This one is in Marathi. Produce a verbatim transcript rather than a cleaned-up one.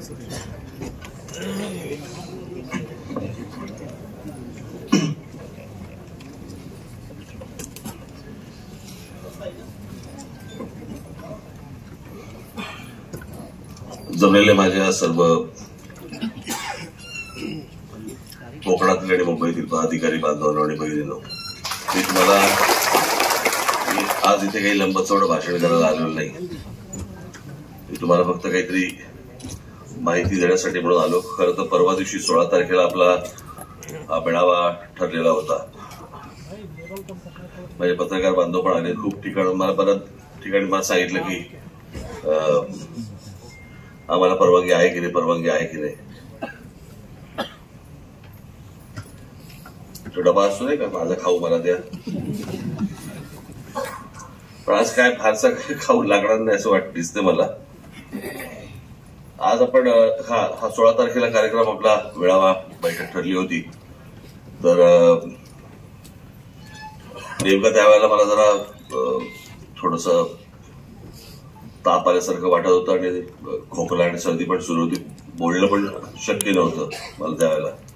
जमलेले माझ्या सर्व कोकणातील आणि मुंबईतील पदाधिकारी बांधवांनो आणि बहिणींनो, मी तुम्हाला आज इथे काही लंबचौड भाषण करायला आलेलो नाही. मी तुम्हाला फक्त काहीतरी माहिती देण्यासाठी म्हणून आलो. खरं तर परवा दिवशी सोळा तारखेला आपला हा मेळावा ठरलेला होता. माझे पत्रकार बांधव पण आले. खूप ठिकाण मला बऱ्याच ठिकाणी मला सांगितलं की आम्हाला परवानगी आहे की नाही परवानगी आहे की नाही. तो डबा असतो नाही का, माझा खाऊ मला द्या. पण आज काय फारसा काय खाऊ लागणार नाही असं वाटत दिसते मला. आज आपण हा हा सोळा तारखेला कार्यक्रम आपला मेळावा बैठक ठरली होती. तर नेमकं त्यावेळेला मला जरा थोडस ताप आल्यासारखं वाटत होतं आणि खोकला आणि सर्दी पण सुरू होती. बोलणं पण शक्य नव्हतं मला त्यावेळेला.